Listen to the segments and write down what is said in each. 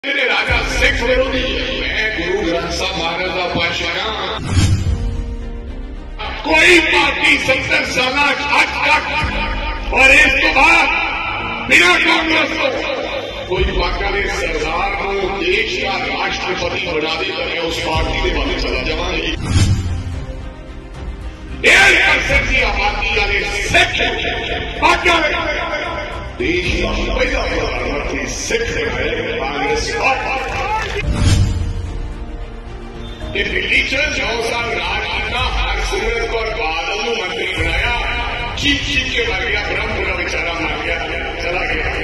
मेरे राजा सिख विरोधी मैं गुरु ग्रंथ साहब महाराज का पातशाह। कोई पार्टी 70 साल आज तक और इस तो बाद बिना कांग्रेस को कोई पाकिस्तानी सरदार को देश का राष्ट्रपति बना दे तो मैं उस पार्टी के बारे चला जावांगी। 1.5% की आबादी वाले सिख पाकिस्तान देश का पहला प्रधानमंत्री सिख है कांग्रेस के दिल्ली च 9 साल राज किया। हरसिमरत कौर बादल को मंत्री बनाया। चीख चीख के मर गया। ब्रह्मपुरा बेचारा मर गया, चला गया।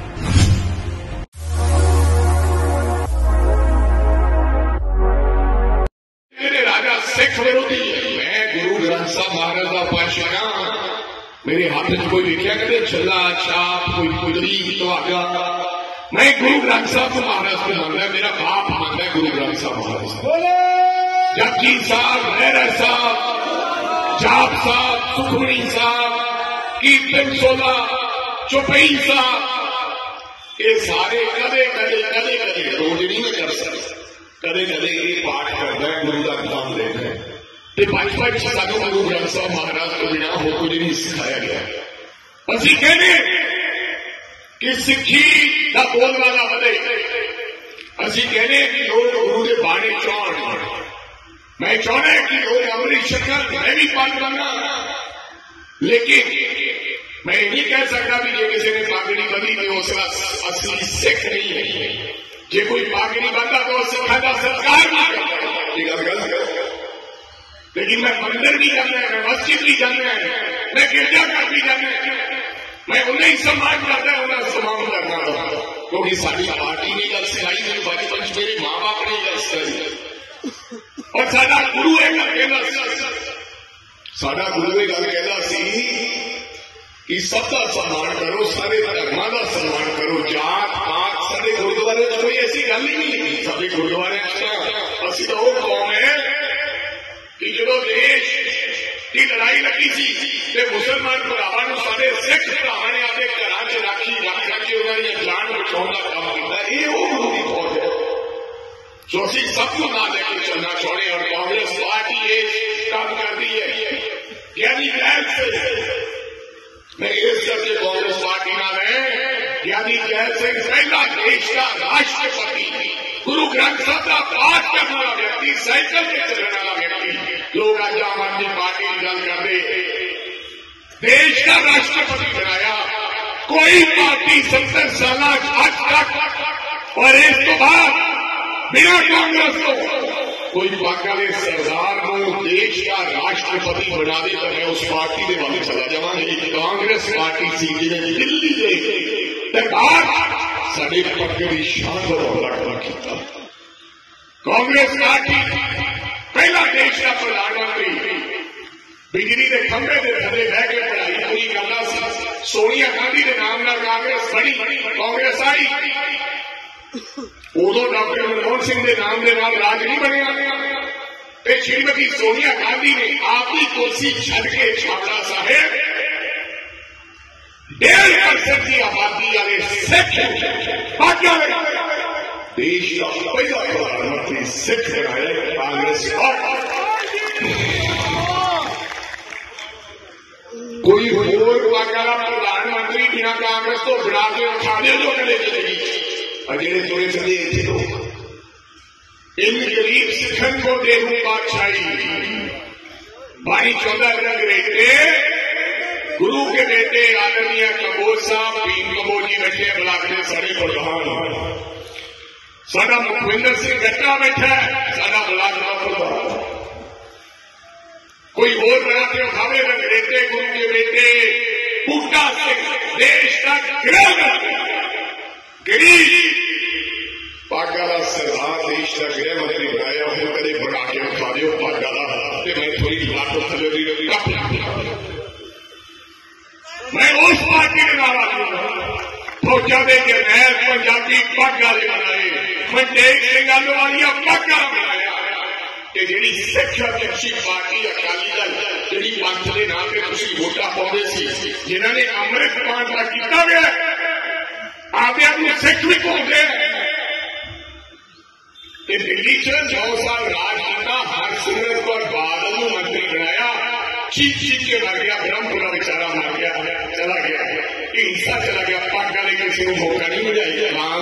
मेरे राजा सिख विरोधी मैं गुरु ग्रंथ साहब महाराज का पातशाह। मेरे हाथ में कोई लिखा कहते छला छाप कोई कुदरी धागा। मैं गुरु ग्रंथ साहब को महाराज को मानता है। मेरा बाप मानता है गुरु ग्रंथ साहब महाराज। जपजी साहब, मेहरा साहब, जाप साहब, सुखमणी साहब, कीर्तन सोला, चौपई साहब, ये सारे कदे कदे कदे कदे रोज नहीं मैं कर सकता। कदे कदे ये पाठ करता है गुरु का नाम लेना है। बचपन सानू गुरु ग्रंथ साहब महाराज को बिना हो कुछ नहीं सिखाया गया। असं कहने कि सिखी का बोलबाला बढ़े। असं कहने कि लोग गुरु के बाणे चाहन। मैं चाहना कि लोग अमृत शक्ल मैं भी पग बना। लेकिन मैं नहीं कह सकता कि जो किसी ने पागड़ी बनी तो उसका असली सिख नहीं है। जो कोई पागड़ी बनता तो सिखा का संस्कार नहीं करता। लेकिन मैं मंदिर भी जाना है, मैं मस्जिद भी जाना है, मैं गिरजाघर भी जाना है। मैं उन्हें ही सम्मान करता है, उन्हें सम्मान करना होगा। क्योंकि साड़ी पार्टी ने गल सिखाई मेरे बचपन मेरे माँ बाप ने गल सिखाई। और साडा गुरु एक गल कहना, साडा गुरु एक गल कहना सी कि सबका सम्मान करो, सारे धर्मां का सम्मान करो। जात पात सारे गुरुद्वारे कोई ऐसी गल ही नहीं। सारे गुरुद्वारे असं तो वो कौम है कि जो देश की लड़ाई लगी सी मुसलमान भरावां सारे सिख भरावां ने अपने घर च राखी रख के उन्होंने जान बचाने का काम किया। ये वो गुरु की फौज है। सो असं सबको ना लेकर चलना चाहते और कांग्रेस पार्टी ये काम करती है। ज्ञानी गैर से मैं इस करके कांग्रेस पार्टी ना रहे। ज्ञानी गैर सिंह पहला देश का राष्ट्रपति, गुरु ग्रंथ साहब का पाठ करने वाला व्यक्ति, साइकिल पे चलने वाला व्यक्ति। लोग आज आम आदमी पार्टी की गल करते देश का राष्ट्रपति बनाया। कोई पार्टी 70 साल आज तक और इस तो बाद बिना कांग्रेस को कोई पाकिस्तानी सरदार को देश का राष्ट्रपति बना दे तो मैं उस पार्टी के बारे चला जावांगी। कांग्रेस पार्टी सी जिन्हें दिल्ली के सरकार साढ़े पक्के की शान और हौला किया। कांग्रेस पार्टी पहला देश का प्रधानमंत्री बिजली के खंभे के थले बह के पढ़ाई पूरी करना। सोनिया गांधी के नाम न कांग्रेस बड़ी कांग्रेस आई। उदो डॉक्टर मनमोहन सिंह के नाम के नाम राज नहीं बनया। श्रीमती सोनिया गांधी ने आपकी कुर्सी छड़ के छावड़ा साहेब 1.5% की आबादी वाले सिख देश का पहला प्रधानमंत्री सिख है कांग्रेस। कोई होर वाला प्रधानमंत्री बिना कांग्रेस तो बना के उठा दे जो कले चलेगी। अजेड़े थोड़े चले थे लोग इन गरीब सिखन को देहू बादशाही। बाणी 14 रंग रहते गुरु के बेटे आदरणीय कबोज साहब भीम कबोज जी बैठे ब्लाक के सारे प्रधान। साडा मुखविंदर सिंह गट्टा बैठा है, साडा ब्लाक का प्रधान। कोई और बना के उठावे रंग रहते गुरु के बेटे बूटा सिंह देश का गरीब पागाला सरदार देश का गृह मंत्री बनाया हो कदे बना के उठा दो पागाला। मैं थोड़ी लाखों थले मैं उस पार्टी के नाम फौजा दे के नैर पंजाबी पागा बनाए। मैं टेक सिंह आलूवालिया पागा बनाया। जी सिख अध्यक्षी पार्टी अकाली दल जी पंथ के नाम से वोटा पाते सी जिन्होंने अमृत पान का किया गया आपे अपने सिख भी घूमते कि दिल्ली च 9 साल राज किया, हरसिमरत कौर बादल को मंत्री बनाया, चीख चीख के मर गया, ब्रह्मपुरा बेचारा मर गया, चला गया, हिंसा चला गया, पग वाले किसी को मौका नहीं मिला,